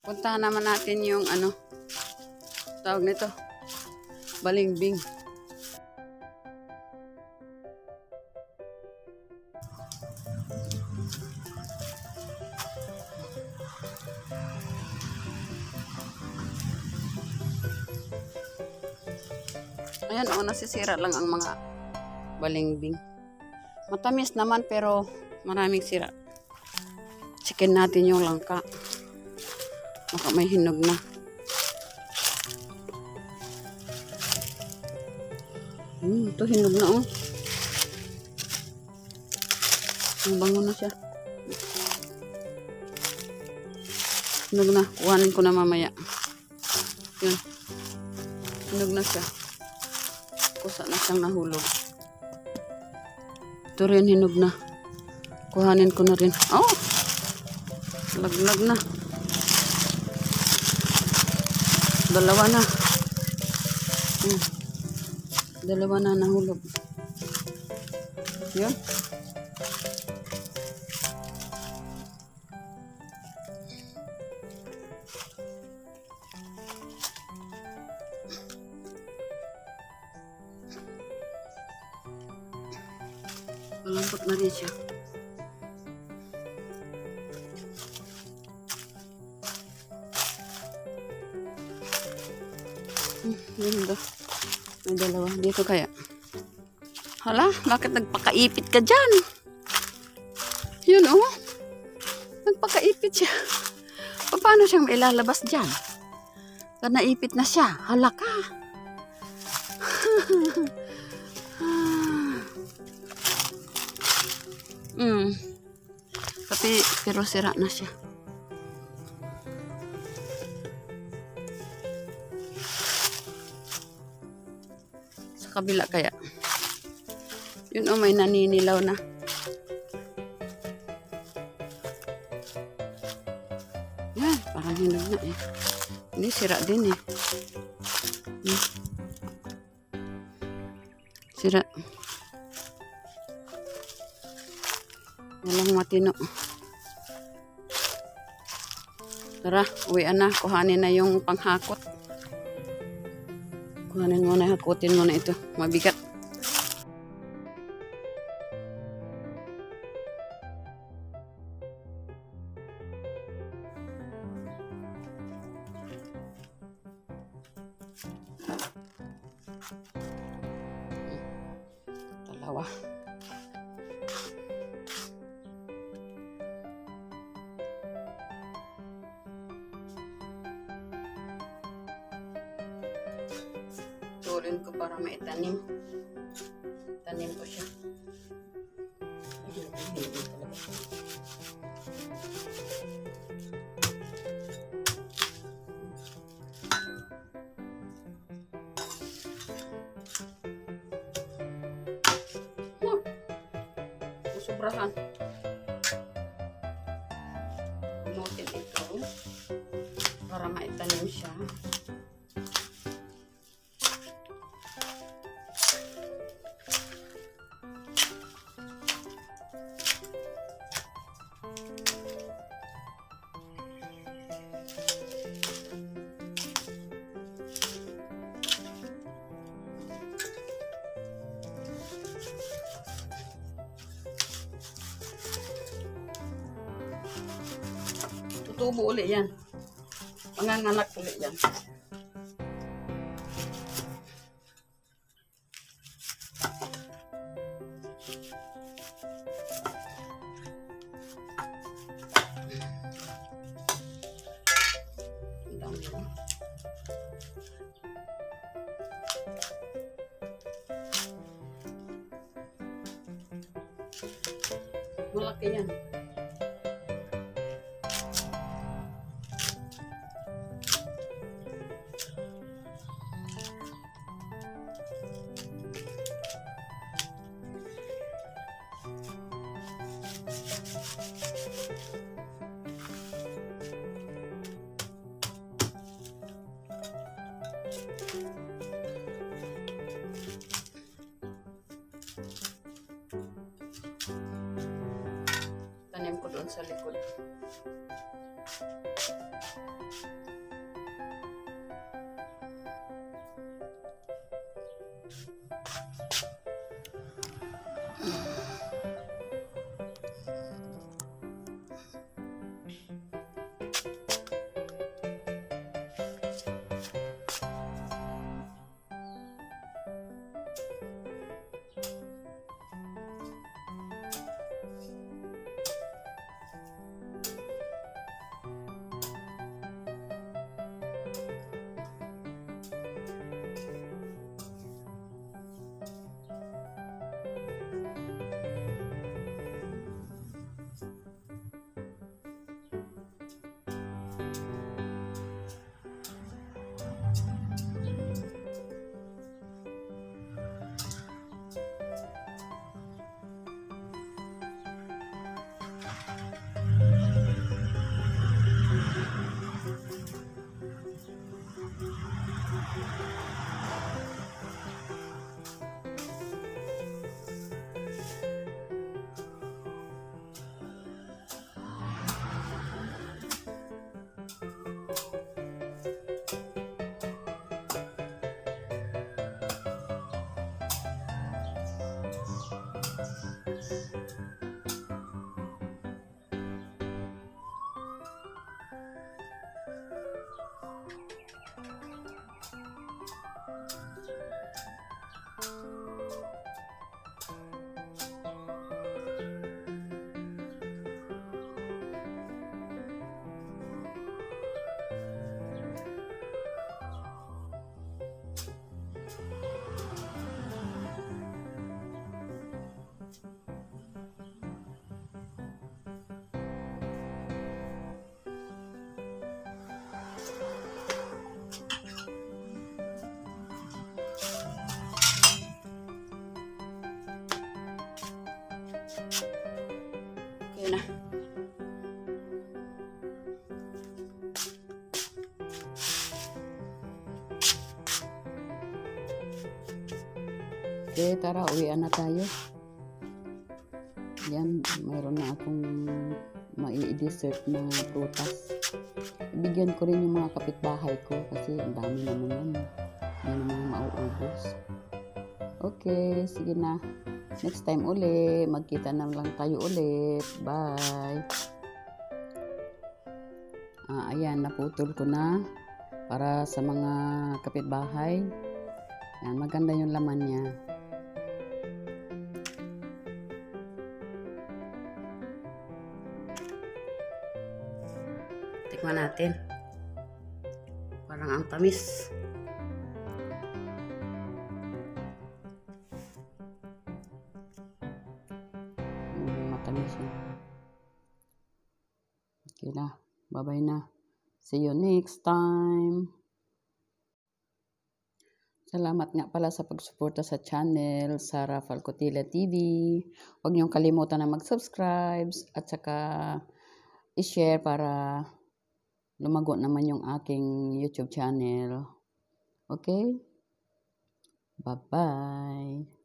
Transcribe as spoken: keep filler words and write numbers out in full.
Puntahan naman natin yung ano, tawag nito, balimbing. Ayan, oh, nasisira lang ang mga balimbing. Matamis naman pero maraming sira. Chicken natin yung langka. Baka may hinog na. Hmm, ito hinog na oh. Ang bango na siya. Hinog na. Kuhanin ko na mamaya. Yun. Hinog na siya. Kusa na siyang nahulog. Ito rin hinog na. Kuhanin ko na rin. Oh! Laglag na. Dalawa na. Hmm. Dalawa na nahulog. Yun. Malambot na rin siya. Hmm, yun ba? May dalawa. Dito kaya. Hala, bakit nagpakaipit ka dyan? Yun oh. Nagpakaipit siya. Paano siyang mailalabas dyan? Pag naipit na siya, hala ka. Hmm. Tapi, pero sira na siya. Sa kabila kaya. Yun o, may naninilaw na. Yan, parang hinog na eh. Hindi, sira din eh. Hmm. Sira. Walang matino. Tara, uwian na. Kuhanin na yung panghakot. Kuhanin mo na, hakutin mo na ito. Mabigat. Dalawa. Turin ko para maitanim. Tanim ko siya. Oh, sobrahan. Bunutin ito para maitanim siya. Tutubo ulit yan. Panganganak ulit yan. Malaki yan. Okay na. Okay, tara, uwian na tayo. Yan, mayroon na akong mai-dessert na prutas. Ibigyan ko rin yung mga kapitbahay ko kasi ang dami naman yan. Hindi naman mauubos. Okay, sige na. Next time uli, magkita na lang tayo ulit. Bye! Ah, ayan, naputol ko na para sa mga kapitbahay. Yan, maganda yung laman niya. Tikman natin. Parang ang tamis. Hmm, matamis yun. Okay na. Bye-bye na. See you next time. Salamat nga pala sa pagsuporta sa channel, Sara Falcotilla T V. Huwag niyong kalimutan na mag-subscribe at saka i-share para lumago naman yung aking YouTube channel. Okay? Bye-bye!